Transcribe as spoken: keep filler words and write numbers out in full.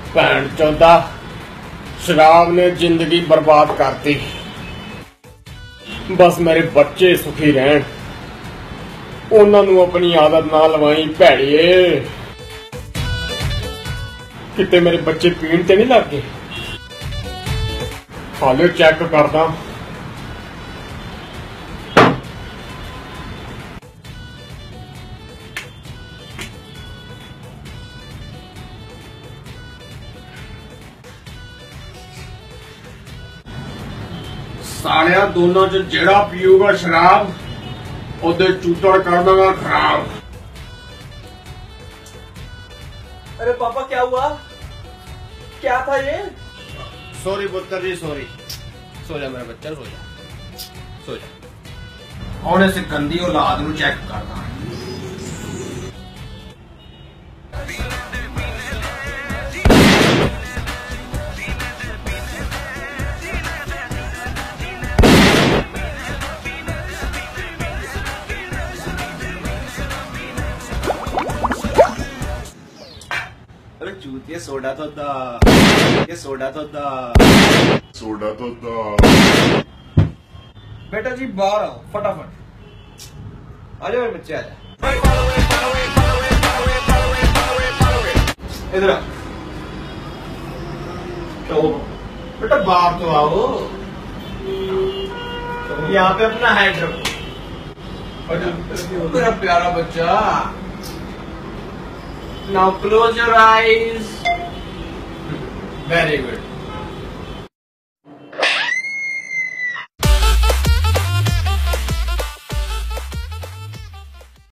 भैन चौदा शराब ने जिंदगी बर्बाद करती। बस मेरे बच्चे सुखी रहन, उन्होंने अपनी आदत ना लवाई भैड़िए। किते मेरे बच्चे पीण ते नहीं लग गए? हाले चेक करदा। सालिया दोनों च जेड़ा पीऊगा शराब ओदे चूतड़ कर देगा खराब। अरे पापा क्या हुआ? क्या था ये? सॉरी पुत्र जी सॉरी। सो जा मेरा बच्चा, सो जा सो जा। होने से गंदी औलाद नू चेक करना। अरे चूत ये सोडा तो दा, ये सोडा तो दा, सोडा तो दा। बेटा जी बाहर आओ फटाफट। आ जाओ मेरे बच्चे आ जाओ। इधर आओ। तो बेटा बाहर तो आओ। यहाँ पे अपना हैंड रखो। मेरा प्यारा बच्चा। Now close your eyes. Very good.